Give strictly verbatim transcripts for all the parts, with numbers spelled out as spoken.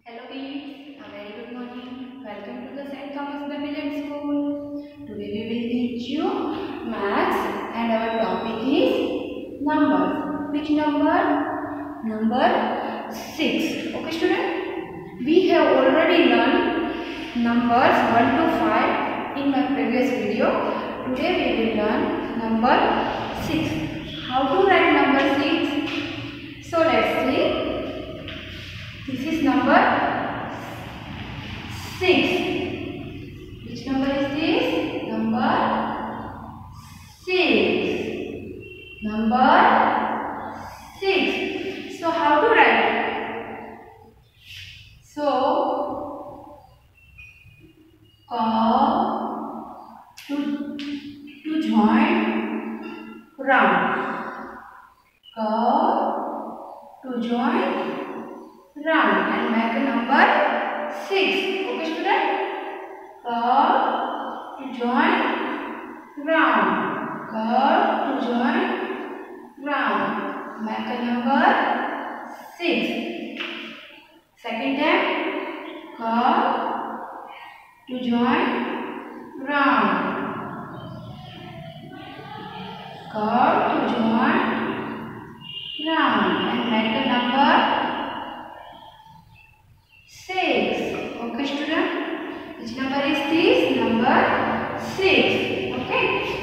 Hello kids, a very good morning. Welcome to the Saint Thomas Babylon School. Today we will teach you maths and our topic is numbers. Which number? Number six. Okay student? We have already learned numbers one to five in my previous video. Today we will learn number six. How to write number six? So let's see. This is number six. Which number is this? Number six. Number six. So how to write? So call to to join round. Call to join round and make a number six. Okay student? Curve to join round. Curve to join round. Make a number six. Second time. Curve to join round. Curve to join round and make a number six. Okay student? Which number is this? Number six. Okay.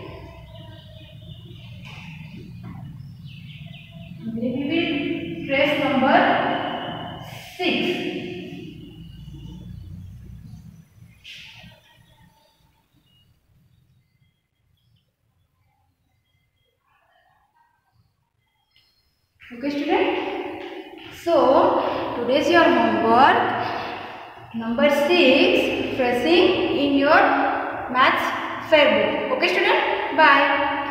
Today we will trace number six. Okay student? So today's your homework number six tracing in your maths fair book. Okay student? Bye.